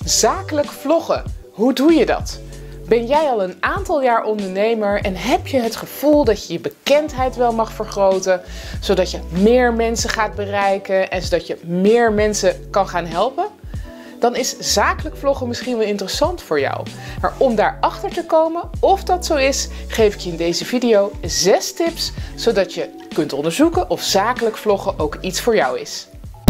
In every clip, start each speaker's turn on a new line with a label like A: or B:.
A: Zakelijk vloggen. Hoe doe je dat? Ben jij al een aantal jaar ondernemer en heb je het gevoel dat je je bekendheid wel mag vergroten, zodat je meer mensen gaat bereiken en zodat je meer mensen kan gaan helpen? Dan is zakelijk vloggen misschien wel interessant voor jou. Maar om daarachter te komen of dat zo is, geef ik je in deze video 6 tips, zodat je kunt onderzoeken of zakelijk vloggen ook iets voor jou is.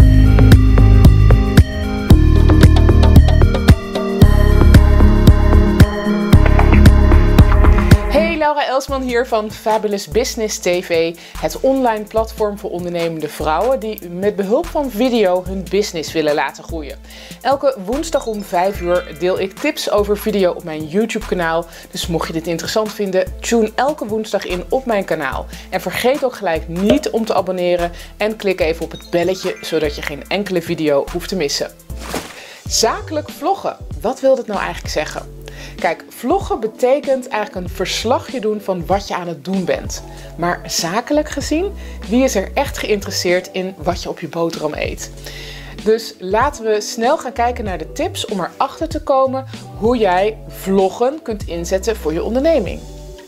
A: Laura Elsman hier van Fabulous Business TV, het online platform voor ondernemende vrouwen die met behulp van video hun business willen laten groeien. Elke woensdag om 5 uur deel ik tips over video op mijn YouTube kanaal, dus mocht je dit interessant vinden, tune elke woensdag in op mijn kanaal. En vergeet ook gelijk niet om te abonneren en klik even op het belletje, zodat je geen enkele video hoeft te missen. Zakelijk vloggen, wat wil dit nou eigenlijk zeggen? Kijk, vloggen betekent eigenlijk een verslagje doen van wat je aan het doen bent. Maar zakelijk gezien, wie is er echt geïnteresseerd in wat je op je boterham eet? Dus laten we snel gaan kijken naar de tips om erachter te komen hoe jij vloggen kunt inzetten voor je onderneming.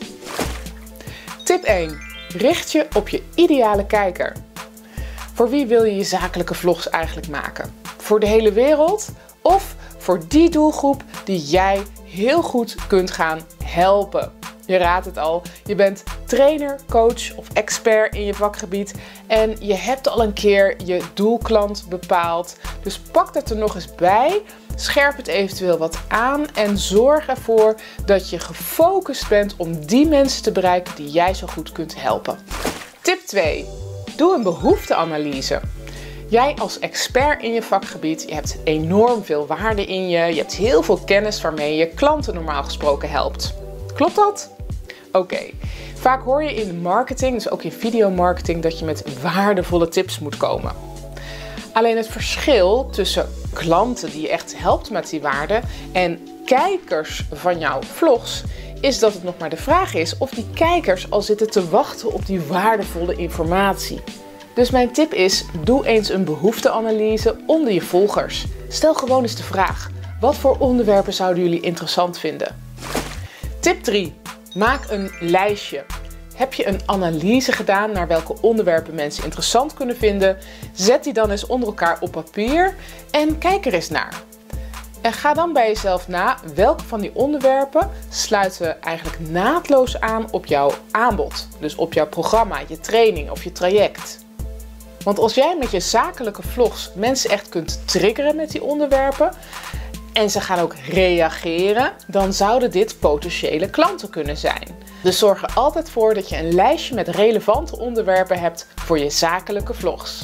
A: Tip 1. Richt je op je ideale kijker. Voor wie wil je je zakelijke vlogs eigenlijk maken? Voor de hele wereld of voor die doelgroep die jij heel goed kunt gaan helpen? Je raadt het al, je bent trainer, coach of expert in je vakgebied en je hebt al een keer je doelklant bepaald. Dus pak dat er nog eens bij, scherp het eventueel wat aan en zorg ervoor dat je gefocust bent om die mensen te bereiken die jij zo goed kunt helpen. Tip 2. Doe een behoefteanalyse. Jij als expert in je vakgebied, je hebt enorm veel waarde in je hebt heel veel kennis waarmee je klanten normaal gesproken helpt. Klopt dat? Oké. Vaak hoor je in de marketing, dus ook in videomarketing, dat je met waardevolle tips moet komen. Alleen het verschil tussen klanten die je echt helpt met die waarde en kijkers van jouw vlogs is dat het nog maar de vraag is of die kijkers al zitten te wachten op die waardevolle informatie. Dus mijn tip is, doe eens een behoefteanalyse onder je volgers. Stel gewoon eens de vraag, wat voor onderwerpen zouden jullie interessant vinden? Tip 3. Maak een lijstje. Heb je een analyse gedaan naar welke onderwerpen mensen interessant kunnen vinden? Zet die dan eens onder elkaar op papier en kijk er eens naar. En ga dan bij jezelf na welke van die onderwerpen sluiten eigenlijk naadloos aan op jouw aanbod. Dus op jouw programma, je training of je traject. Want als jij met je zakelijke vlogs mensen echt kunt triggeren met die onderwerpen en ze gaan ook reageren, dan zouden dit potentiële klanten kunnen zijn. Dus zorg er altijd voor dat je een lijstje met relevante onderwerpen hebt voor je zakelijke vlogs.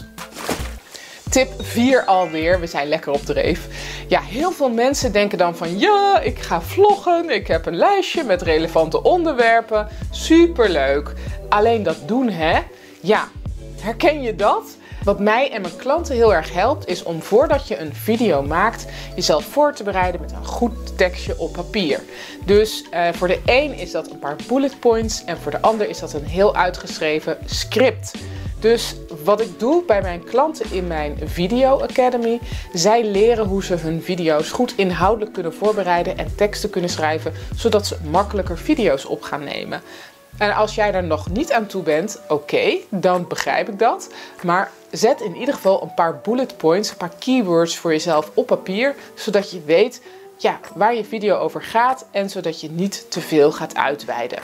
A: Tip 4 alweer, we zijn lekker op dreef. Ja, heel veel mensen denken dan van ja, ik ga vloggen, ik heb een lijstje met relevante onderwerpen, superleuk. Alleen dat doen hè? Ja. Herken je dat? Wat mij en mijn klanten heel erg helpt is om voordat je een video maakt jezelf voor te bereiden met een goed tekstje op papier. Dus voor de een is dat een paar bullet points en voor de ander is dat een heel uitgeschreven script. Dus wat ik doe bij mijn klanten in mijn Video Academy, zij leren hoe ze hun video's goed inhoudelijk kunnen voorbereiden en teksten kunnen schrijven, zodat ze makkelijker video's op gaan nemen. En als jij daar nog niet aan toe bent, oké, dan begrijp ik dat. Maar zet in ieder geval een paar bullet points, een paar keywords voor jezelf op papier, zodat je weet ja, waar je video over gaat en zodat je niet te veel gaat uitweiden.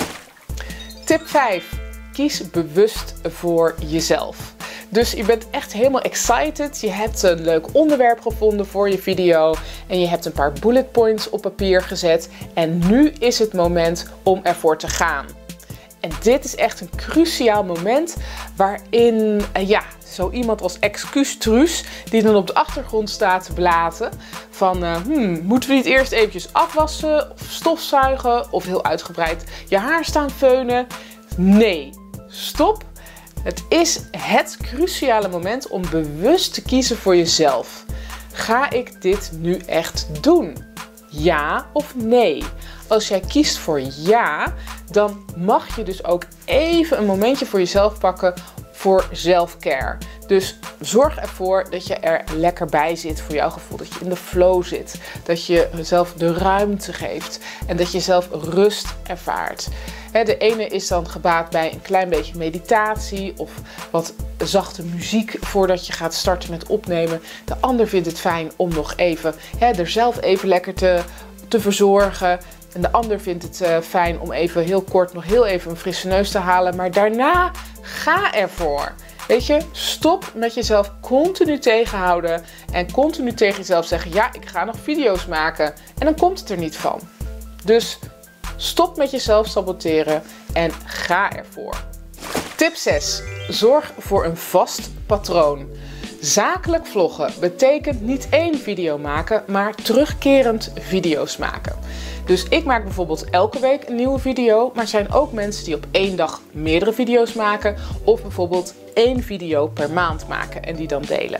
A: Tip 5. Kies bewust voor jezelf. Dus je bent echt helemaal excited, je hebt een leuk onderwerp gevonden voor je video en je hebt een paar bullet points op papier gezet en nu is het moment om ervoor te gaan. En dit is echt een cruciaal moment waarin zo iemand als excuustruus die dan op de achtergrond staat te blaten van moeten we niet eerst eventjes afwassen of stofzuigen of heel uitgebreid je haar staan feunen? Nee, stop. Het is het cruciale moment om bewust te kiezen voor jezelf. Ga ik dit nu echt doen? Ja of nee? Als jij kiest voor ja, dan mag je dus ook even een momentje voor jezelf pakken voor self-care. Dus zorg ervoor dat je er lekker bij zit voor jouw gevoel. Dat je in de flow zit. Dat je jezelf de ruimte geeft. En dat je zelf rust ervaart. De ene is dan gebaat bij een klein beetje meditatie of wat zachte muziek voordat je gaat starten met opnemen. De ander vindt het fijn om nog even er zelf even lekker te verzorgen. En de ander vindt het fijn om even heel kort nog heel even een frisse neus te halen. Maar daarna ga ervoor. Weet je, stop met jezelf continu tegenhouden en continu tegen jezelf zeggen, ja, ik ga nog video's maken. En dan komt het er niet van. Dus stop met jezelf saboteren en ga ervoor. Tip 6. Zorg voor een vast patroon. Zakelijk vloggen betekent niet één video maken, maar terugkerend video's maken. Dus ik maak bijvoorbeeld elke week een nieuwe video, maar er zijn ook mensen die op één dag meerdere video's maken of bijvoorbeeld 1 video per maand maken en die dan delen.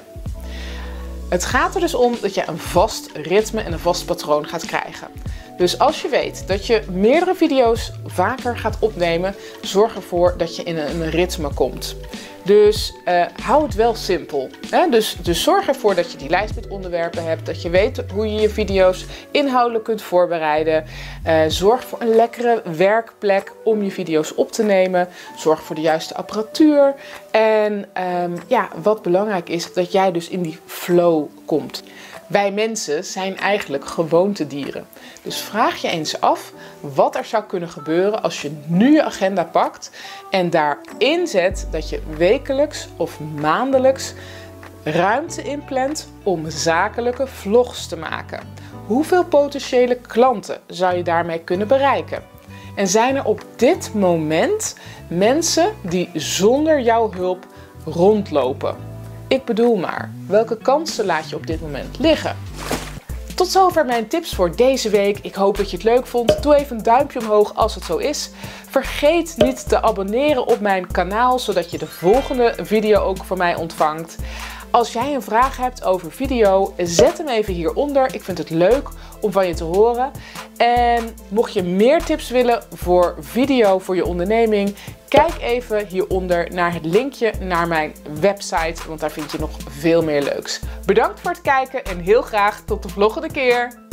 A: Het gaat er dus om dat je een vast ritme en een vast patroon gaat krijgen. Dus als je weet dat je meerdere video's vaker gaat opnemen, zorg ervoor dat je in een ritme komt. Dus hou het wel simpel. Hè? Dus zorg ervoor dat je die lijst met onderwerpen hebt. Dat je weet hoe je je video's inhoudelijk kunt voorbereiden. Zorg voor een lekkere werkplek om je video's op te nemen. Zorg voor de juiste apparatuur. En wat belangrijk is, dat jij dus in die flow komt. Wij mensen zijn eigenlijk gewoontedieren. Dus vraag je eens af wat er zou kunnen gebeuren als je nu je agenda pakt en daarin zet dat je wekelijks of maandelijks ruimte inplant om zakelijke vlogs te maken. Hoeveel potentiële klanten zou je daarmee kunnen bereiken? En zijn er op dit moment mensen die zonder jouw hulp rondlopen? Ik bedoel maar, welke kansen laat je op dit moment liggen? Tot zover mijn tips voor deze week. Ik hoop dat je het leuk vond. Doe even een duimpje omhoog als het zo is. Vergeet niet te abonneren op mijn kanaal, zodat je de volgende video ook van mij ontvangt. Als jij een vraag hebt over video, zet hem even hieronder. Ik vind het leuk om van je te horen. En mocht je meer tips willen voor video voor je onderneming, kijk even hieronder naar het linkje naar mijn website, want daar vind je nog veel meer leuks. Bedankt voor het kijken en heel graag tot de volgende keer.